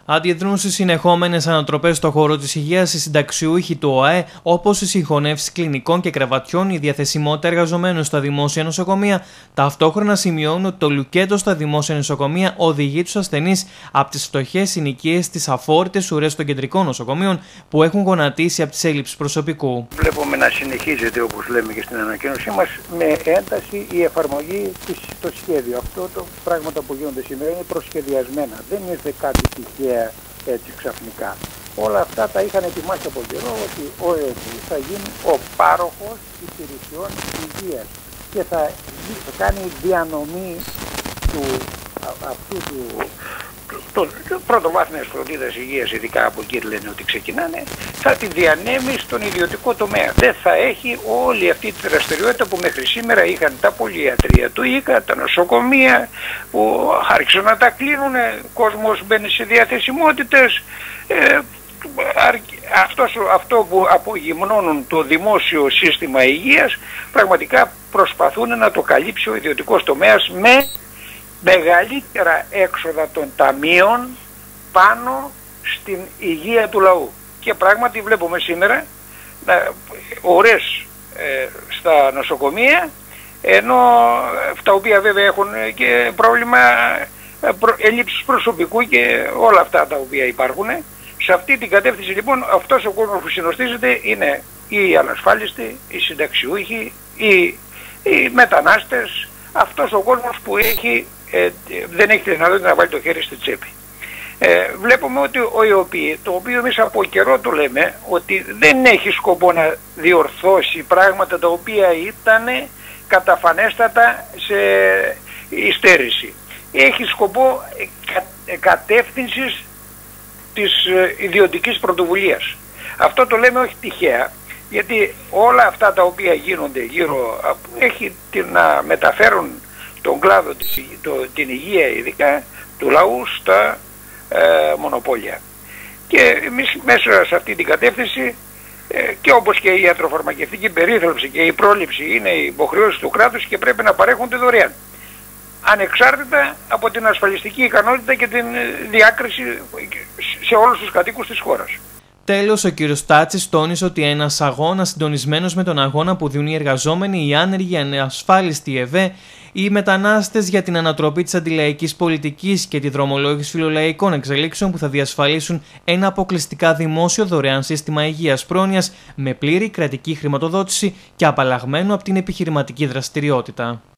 Αντιδρούν στις συνεχόμενες ανατροπές στον χώρο της υγείας οι συνταξιούχοι του ΟΑΕ, όπως οι συγχωνεύσεις κλινικών και κρεβατιών, η διαθεσιμότητα εργαζομένων στα δημόσια νοσοκομεία. Ταυτόχρονα σημειώνουν ότι το λουκέτο στα δημόσια νοσοκομεία οδηγεί τους ασθενείς από τις φτωχές συνοικίες στις αφόρητες ουρές των κεντρικών νοσοκομείων που έχουν γονατίσει από τις έλλειψεις προσωπικού. Βλέπουμε να συνεχίζεται, όπως λέμε και στην ανακοίνωσή μας, με ένταση η εφαρμογή στο σχέδιο. Αυτό το πράγματα που γίνονται σήμερα είναι προσχεδιασμένα. Δεν ήρθε κάτι τυχαία έτσι ξαφνικά. Όλα αυτά τα είχαν ετοιμάσει από καιρό ότι ο ΕΕΠΗ θα γίνει ο πάροχος υπηρεσιών υγείας και θα κάνει διανομή αυτού του πρωτοβάθμιας φροντίδας υγείας, ειδικά από εκεί λένε ότι ξεκινάνε, θα τη διανέμει στον ιδιωτικό τομέα. Δεν θα έχει όλη αυτή τη δραστηριότητα που μέχρι σήμερα είχαν τα πολυιατρία του ΙΚΑ, τα νοσοκομεία που άρχισαν να τα κλείνουν, κόσμος μπαίνει σε διαθεσιμότητες. Αυτό που απογυμνώνουν το δημόσιο σύστημα υγείας πραγματικά προσπαθούν να το καλύψει ο ιδιωτικός τομέας με μεγαλύτερα έξοδα των ταμείων πάνω στην υγεία του λαού. Και πράγματι βλέπουμε σήμερα ώρες στα νοσοκομεία, ενώ τα οποία βέβαια έχουν και πρόβλημα ελλείψης προσωπικού και όλα αυτά τα οποία υπάρχουν. Σε αυτή την κατεύθυνση λοιπόν αυτός ο κόσμος που συνοστίζεται είναι οι ανασφάλιστοι, οι συνταξιούχοι, οι μετανάστες, αυτός ο κόσμος που δεν έχει τη δυνατότητα να βάλει το χέρι στη τσέπη. Βλέπουμε ότι ο ΙΟΠΗ, το οποίο εμείς από καιρό το λέμε, ότι δεν έχει σκοπό να διορθώσει πράγματα τα οποία ήταν καταφανέστατα σε υστέρηση. Έχει σκοπό κατεύθυνσης της ιδιωτικής πρωτοβουλίας. Αυτό το λέμε όχι τυχαία, γιατί όλα αυτά τα οποία γίνονται γύρω έχει να μεταφέρουν τον κλάδο, την υγεία ειδικά, του λαού στα μονοπόλια. Και εμείς μέσα σε αυτή την κατεύθυνση και όπως και η ιατροφαρμακευτική περίθαλψη και η πρόληψη είναι οι υποχρεώσεις του κράτους και πρέπει να παρέχονται δωρεάν, ανεξάρτητα από την ασφαλιστική ικανότητα και την διάκριση σε όλους τους κατοίκους της χώρας. Τέλος, ο κ. Στάτσης τόνισε ότι ένας αγώνας συντονισμένος με τον αγώνα που δίνουν οι εργαζόμενοι, οι άνεργοι, οι ανασφάλιστοι, οι ΕΒΕ, οι μετανάστες για την ανατροπή της αντιλαϊκής πολιτικής και τη δρομολόγηση φιλολαϊκών εξελίξεων που θα διασφαλίσουν ένα αποκλειστικά δημόσιο δωρεάν σύστημα υγείας πρόνοιας με πλήρη κρατική χρηματοδότηση και απαλλαγμένο από την επιχειρηματική δραστηριότητα.